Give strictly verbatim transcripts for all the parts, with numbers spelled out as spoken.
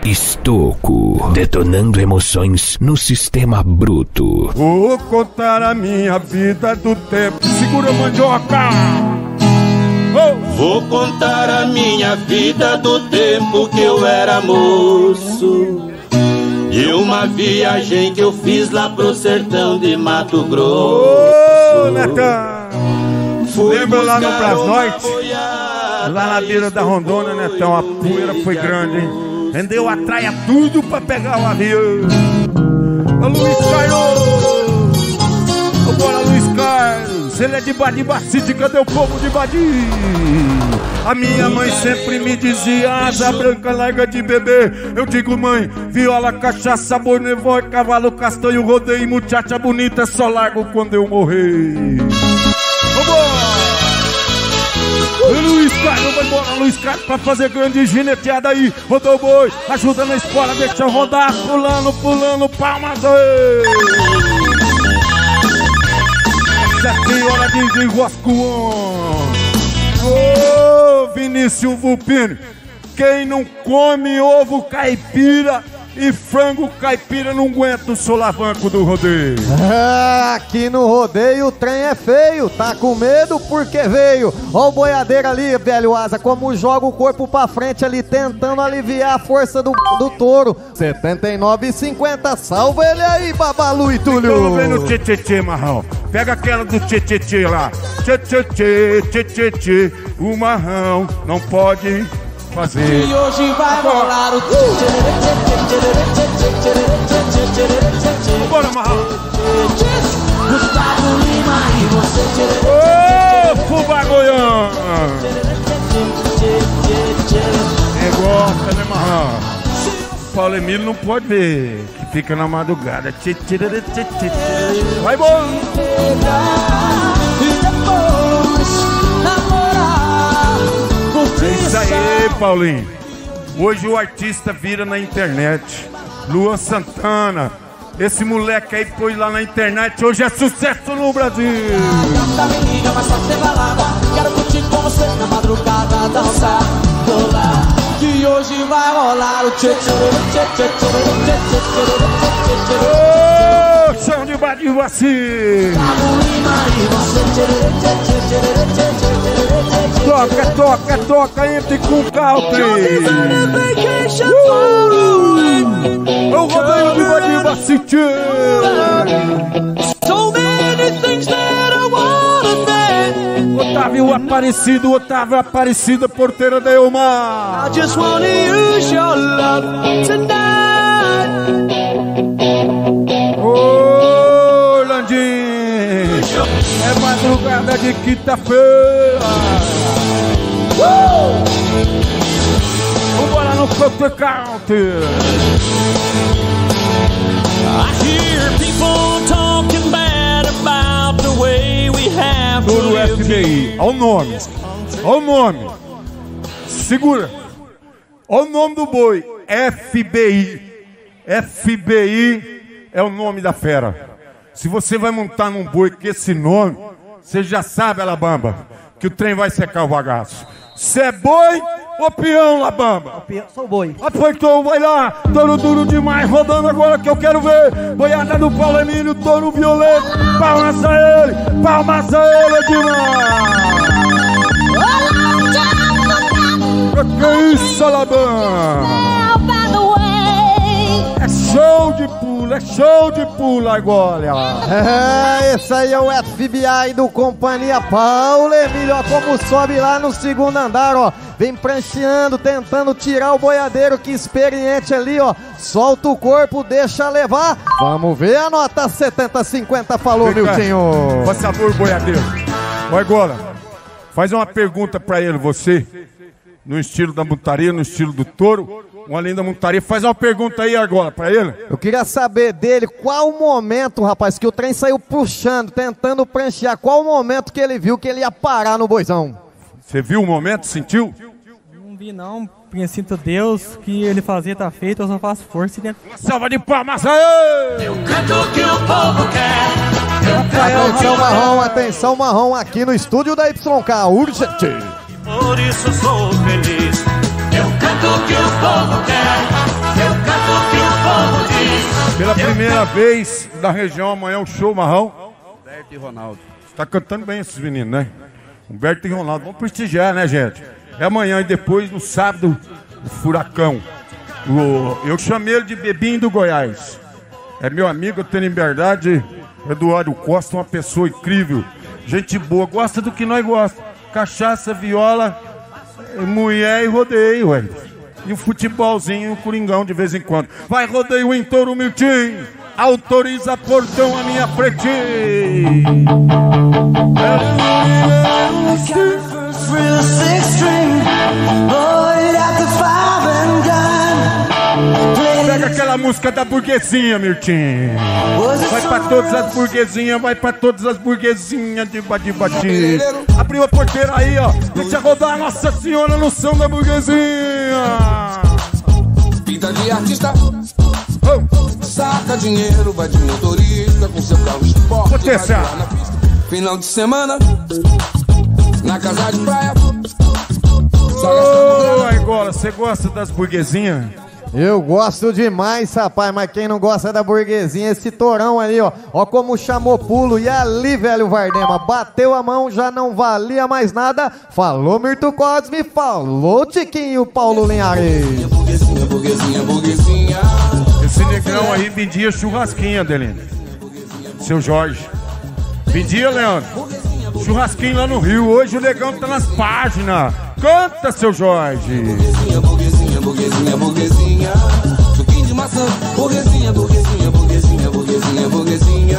Estoco, detonando emoções no sistema bruto. Vou contar a minha vida do tempo. Segura a mandioca. Oh. Vou contar a minha vida do tempo que eu era moço, e uma viagem que eu fiz lá pro sertão de Mato Grosso. Ô, Netão! Lembra lá no Pras Norte? Lá na beira da Rondônia, Netão, a poeira foi grande, hein? Rendeu a traia tudo pra pegar o avião. Ô Luiz Carlos! Ô, bora Luiz Carlos! Ele é de Badiba City, cadê o povo de Badi? A minha mãe sempre me dizia: asa branca larga de beber. Eu digo: mãe, viola, cachaça, boi, nevó, cavalo, castanho, rodeio, muchacha bonita, só largo quando eu morrer. Vambora! Luiz Carlos, vai embora, Luiz Carlos, pra fazer grande gineteada aí. Rodou o boi, ajuda na escola, deixa eu rodar. Pulando, pulando, palmas aí. Sete horas de enrosco. Ô, Vinícius Vulpini, quem não come ovo caipira e frango caipira não aguenta o solavanco do rodeio. Ah, aqui no rodeio o trem é feio, tá com medo porque veio. Ó o boiadeiro ali, velho asa, como joga o corpo pra frente ali, tentando aliviar a força do, do touro. setenta e nove e cinquenta, salva ele aí, Babalu e Túlio. Então vem no tchê-tchê-tchê, Marrão. Pega aquela do tchê-tchê-tchê lá. Tchê-tchê-tchê, tchê-tchê-tchê, o Marrão não pode fazer. E hoje vai rolar o bora, Marrão. Gustavo Lima e você. Ô, Fubá Goiânia. É gosta, né, Marrão? Paulo Emílio não pode ver, que fica na madrugada. Tchê, tchê, tchê, tchê, tchê. Vai, bom. É isso aí, Paulinho. Hoje o artista vira na internet. Luan Santana. Esse moleque aí pôs lá na internet. Hoje é sucesso no Brasil. Quero curtir com você na madrugada, dançar, rolar. Que hoje vai rolar o tchê tchê tchê tchê tchê. Ô, chão de Badibaci. Toca, toca, toca, entre com country. É o rodeio de Badibaci. So many things that I wanna say. Otávio Aparecido, Otávio Aparecida, porteira da Elmar. I just wanna use your love tonight. Ô, Landim, é madrugada de quinta-feira. Uh! Vambora no Country Country. I hear people talking bad about the way we have to Do live. F B I, olha o nome, olha o nome. Segura. Olha o nome do boi, F B I. F B I é o nome da fera. Se você vai montar num boi com esse nome, você já sabe, Alabama, que o trem vai secar o bagaço. Cê é boi ou peão, Alabama? Sou boi. Apoiou, vai lá, touro duro demais, rodando agora que eu quero ver. Boiada do Paulo Emílio, touro violento. Palmas a ele, palmas a ele demais. Que isso, Alabama? É show de pula, é show de pula agora. É, esse aí é o F B I do Companhia Paulo Emílio, ó, como sobe lá no segundo andar, ó. Vem prancheando, tentando tirar o boiadeiro, que experiente ali, ó. Solta o corpo, deixa levar. Vamos ver a nota setenta cinquenta, falou, Miltinho. Por favor, boiadeiro. Vai agora. Faz uma pergunta pra ele, você. No estilo da montaria, no estilo do touro. Uma linda montaria. Faz uma pergunta aí agora pra ele. Eu queria saber dele qual o momento, rapaz, que o trem saiu puxando, tentando pranchear. Qual o momento que ele viu que ele ia parar no boizão? Você viu o momento? Sentiu? Não vi não, porque sinto Deus que ele fazia tá feito, eu só faço força e dentro. Uma salva de palmas aí! Eu canto que o povo quer. Eu canto Atenção marrom, atenção marrom, aqui no estúdio da Y K, urgente. por isso sou feliz. Eu canto que o povo quer. Pela primeira vez na região, amanhã o show marrão. Humberto e Ronaldo. Tá cantando bem esses meninos, né? Humberto e Ronaldo. Vamos prestigiar, né, gente? É amanhã e depois, no sábado, o Furacão. O... Eu chamei ele de Bebinho do Goiás. É meu amigo, eu tenho liberdade. Eduardo Costa, uma pessoa incrível. Gente boa, gosta do que nós gostamos. Cachaça, viola, mulher e rodeio, ué. E o futebolzinho, o coringão de vez em quando. Vai rodeio em Touro Miltim. Autoriza portão a minha pretinha. Pega aquela música da burguesinha, Mirtinho. Vai pra todas as burguesinhas, vai pra todas as burguesinhas de bati-bati. Abriu a porteira aí, ó. Deixa rodar a Nossa Senhora no som da burguesinha. Vida de artista. Oh. Saca dinheiro, vai de motorista com seu carro esporte. Potência. Final de semana na casa de praia. Ô, agora, você gosta das burguesinhas? Eu gosto demais, rapaz, mas quem não gosta da burguesinha, esse torão ali, ó. Ó como chamou pulo. E ali, velho Vardema, bateu a mão, já não valia mais nada. Falou Mirto Cosme, falou Tiquinho Paulo Linhares. Burguesinha, burguesinha, burguesinha. Esse negrão aí vendia churrasquinho, Adelina. Seu Jorge. Vendia, Leandro. Churrasquinho lá no Rio. Hoje o negão tá nas páginas. Canta, seu Jorge. Burguesinha, burguesinha, burguesinha, burguesinha. Suquinho de maçã. Burguesinha, burguesinha, burguesinha, burguesinha, burguesinha.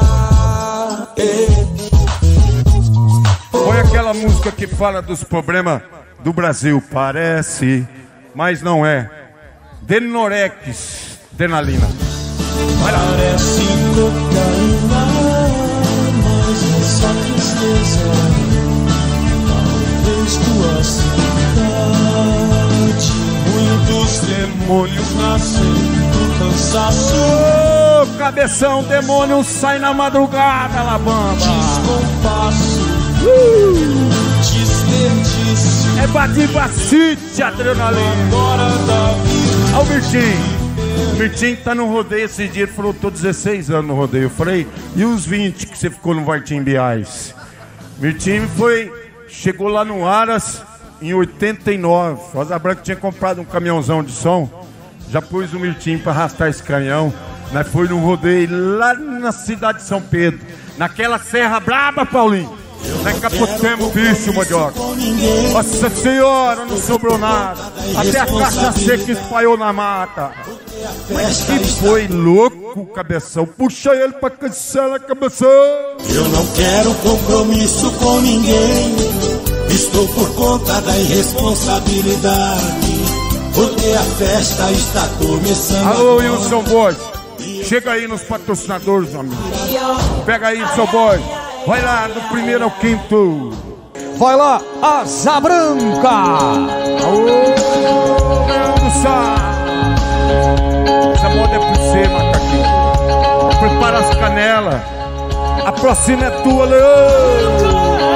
Foi aquela música que fala dos problemas do Brasil. Parece, mas não é. Denorex, Denalina. Vai lá. Parece cocaína, mas é só tristeza. Talvez tua cidade. Muitos demônios nascem do cansaço. Ô, oh, cabeção, demônio sai na madrugada, Labamba. Descompasso, uh. desperdício. É bate-bacite, adrenalina. Agora da vida. Olha o Mirtinho. O Mirtinho tá no rodeio esse dia. Ele falou, tô dezesseis anos no rodeio. Eu falei, e os vinte que você ficou no Vartim Biais? Mirtinho foi, chegou lá no Aras em oitenta e nove. Rosa Branca tinha comprado um caminhãozão de som. Já pôs o Mirtinho pra arrastar esse caminhão. Nós foi no rodeio lá na cidade de São Pedro. Naquela serra braba, Paulinho. Nós capotamos o bicho, Modioca. Nossa Senhora, não sobrou nada. Até a caixa seca espalhou na mata. Mas que foi louco, cabeção. Puxa ele pra cancela, cabeção. Eu não quero compromisso com ninguém. Estou por conta da irresponsabilidade. Porque a festa está começando. Alô, Wilson Boy. Chega aí nos patrocinadores, amigo. Pega aí, seu boy. Vai lá, do primeiro ao quinto. Vai lá, Asa Branca. Aô, Leandro Sá. Essa moda é por você, macaquinho. Prepara as canelas. A próxima é tua, Leandro.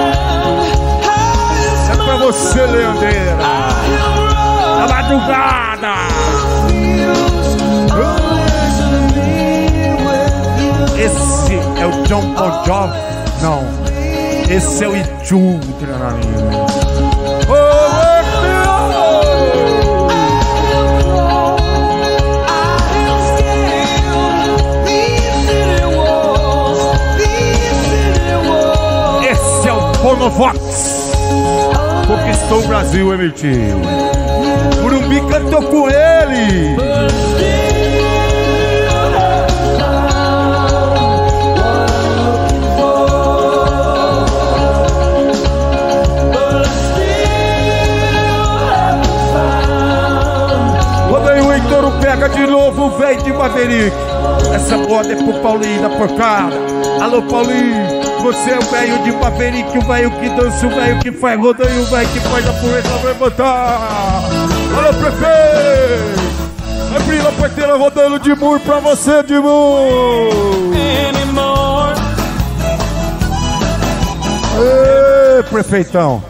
É pra você, Leandeira. Na madrugada. Esse é o John Bon Jovi. Não, esse é o Itu, treinamento. Oh, esse é o Bonovox. Conquistou o Brasil, Emitinho. Urumbi cantou com ele. Pega de novo o velho de Maverick. Essa moda é pro Paulinho da porcada. Alô, Paulinho, você é o velho de Maverick, o velho que dança, o velho que faz rodeio, o velho que faz a poeira pra levantar. Alô, prefeito, abriu a porteira rodando de muro pra você, de muro. Ê, prefeitão,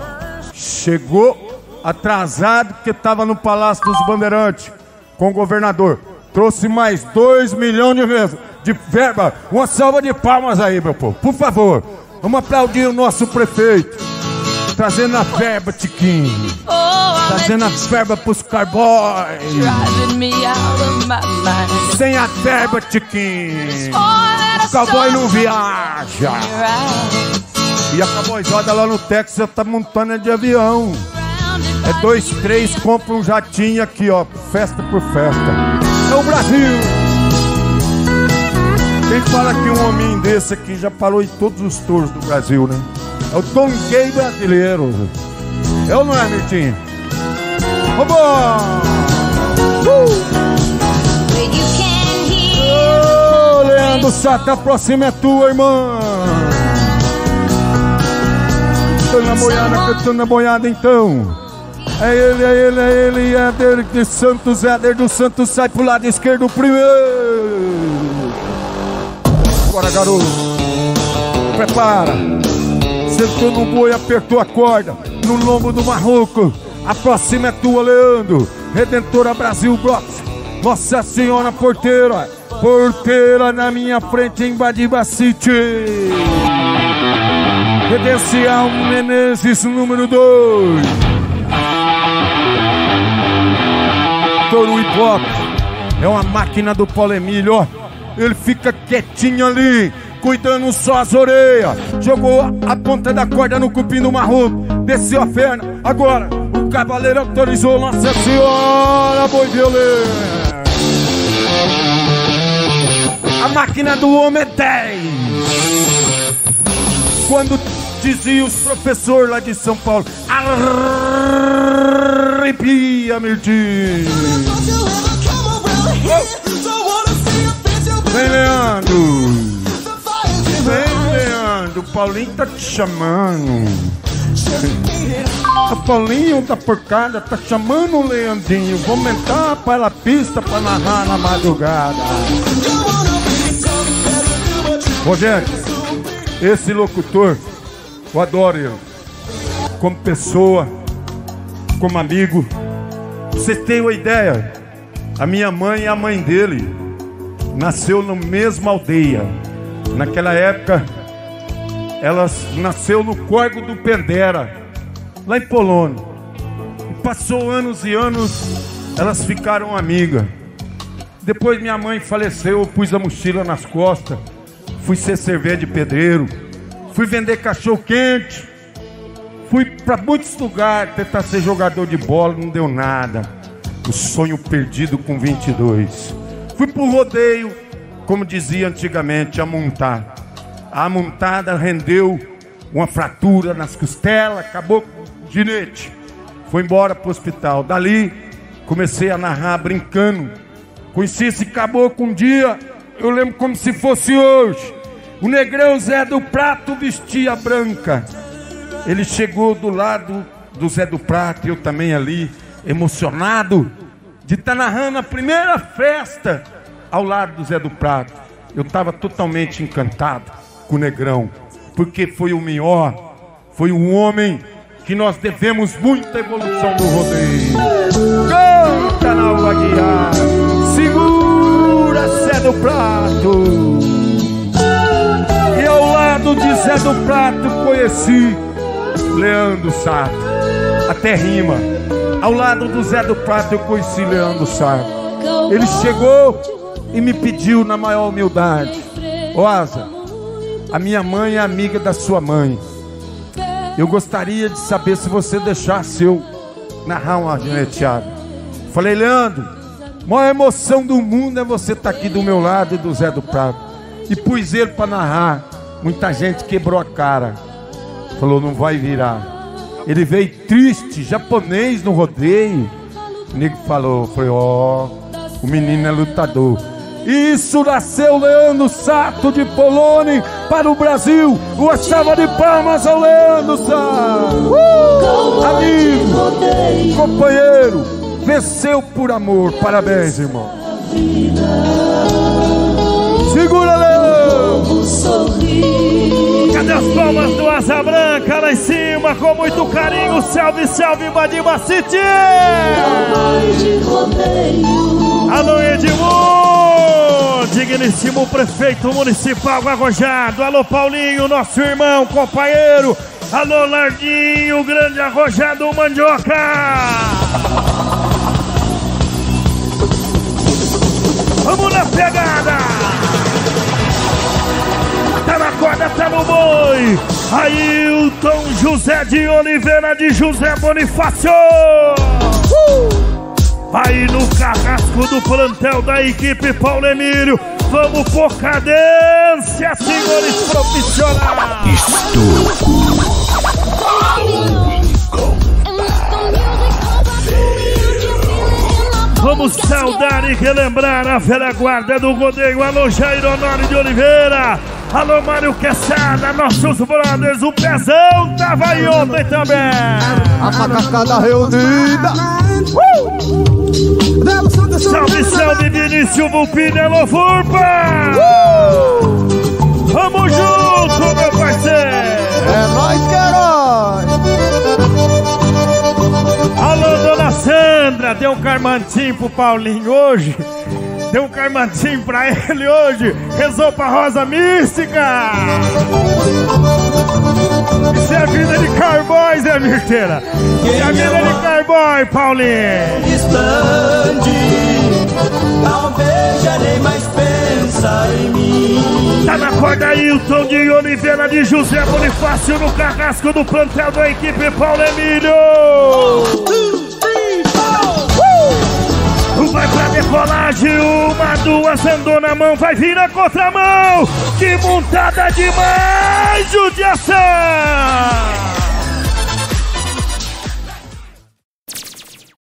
chegou atrasado porque tava no Palácio dos Bandeirantes com o governador. trouxe mais dois milhões de vezes de verba. Uma salva de palmas aí, meu povo, por favor. Vamos aplaudir o nosso prefeito, trazendo a verba, Tiquinho, trazendo a verba pros cowboys. Sem a verba, Tiquinho, o cowboy não viaja. E a cowboyzada lá no Texas tá montando de avião. É dois, três, compra um jatinho aqui, ó, festa por festa. É o Brasil. Quem fala que um homem desse aqui já parou em todos os touros do Brasil, né? É o Tom Gay brasileiro. É ou não é, Mirtinho? Vamos! Uh! Ô, Leandro Sata, a próxima é tua, irmã. Cantando na boiada, cantando na boiada, então. É ele, é ele, é ele, Éder de Santos, Éder do Santos, sai pro lado esquerdo primeiro. Agora, garoto, prepara. Sentou no boi, apertou a corda no lombo do Marroco. A próxima é tua, Leandro. Redentora Brasil Blocks. Nossa Senhora Porteira, porteira na minha frente em Badiba City. Credencial Menezes, número dois. Touro Hip-Hop é uma máquina do Paulo Emílio, ó. Ele fica quietinho ali, cuidando só as orelhas. Jogou a ponta da corda no cupim do Marroco, desceu a perna. Agora o cavaleiro autorizou. Nossa Senhora, boi violento. A máquina do homem é dez. Quando dizia os professores lá de São Paulo, arrepia, Mirtinho. Vem, Leandro. Vem, Leandro. O Paulinho tá te chamando. O Paulinho da porcada tá chamando o Leandrinho. Vamos entrar para a pista para narrar na madrugada. Rogério, esse locutor, eu adoro ele. Como pessoa, como amigo. Vocês têm uma ideia? A minha mãe e a mãe dele nasceu na mesma aldeia. Naquela época, elas nasceu no Córrego do Perdera, lá em Polônia. E passou anos e anos, elas ficaram amigas. Depois minha mãe faleceu, eu pus a mochila nas costas, fui ser servente de pedreiro, fui vender cachorro quente, fui para muitos lugares tentar ser jogador de bola, não deu nada. O sonho perdido com vinte e dois. Fui pro rodeio, como dizia antigamente, a montar. A montada rendeu uma fratura nas costelas, acabou com o ginete. Foi embora pro hospital. Dali, comecei a narrar brincando. Conheci esse caboclo um dia, eu lembro como se fosse hoje. O negrão Zé do Prato vestia branca. Ele chegou do lado do Zé do Prato, e eu também ali, emocionado de estar narrando a primeira festa ao lado do Zé do Prato. Eu estava totalmente encantado com o negrão, porque foi o melhor, foi um homem que nós devemos muita evolução do rodeio. Canta na Guiar, segura Zé do Prato. E ao lado de Zé do Prato conheci Leandro Sato, até rima. Ao lado do Zé do Prato eu conheci Leandro Sato. Ele chegou e me pediu na maior humildade: ô Asa, a minha mãe é amiga da sua mãe. Eu gostaria de saber se você deixasse eu narrar uma gineteada. Falei: Leandro, a maior emoção do mundo é você estar aqui do meu lado e do Zé do Prato. E pus ele para narrar. Muita gente quebrou a cara. Falou: não vai virar. Ele veio triste, japonês no rodeio. O nego falou, foi ó, o menino é lutador. Isso, nasceu Leandro Sato de Polônia para o Brasil. Uma salva de palmas ao Leandro Sato. Uh! Amigo, companheiro, venceu por amor. Parabéns, irmão. Segura, Leandro. Cadê as palmas do Asa Branca lá em cima? Com muito carinho. Salve, salve, Badiba City! Alô, Edmundo, digníssimo prefeito municipal Arrojado. Alô, Paulinho, nosso irmão, companheiro. Alô, Lardinho, grande Arrojado Mandioca. Vamos na pegada. Tá na corda, tá no boi. Ailton José de Oliveira de José Bonifácio. Uh! Aí no carrasco do plantel da equipe Paulo Emílio. Vamos por cadência, senhores profissionais. Estoco. Vamos saudar e relembrar a velha guarda do rodeio. Alô, Jair Honório de Oliveira. Alô, Mário Quesada, nossos brothers. O Pezão tava aí ontem também. A macacada reunida. Uh! Salve, salve, Vinícius Vulpini, alô, Furpa. Uh! Vamos junto, meu parceiro. É nóis que herói. Alô, dona Sandra, deu um carmantinho pro Paulinho hoje. Deu um carmantinho pra ele hoje. Rezou pra Rosa Mística. Isso é vida de carboy, Zé Mirteira. Isso é vida de carboy, Paulinho. Distante, talvez já nem mais pensa em mim. Tá na corda Ailton de Oliveira de José Bonifácio no carrasco do plantel da equipe Paulo Emílio. Vai pra decolagem, uma, duas, andou na mão, vai vir na contramão. Que montada demais, judiação!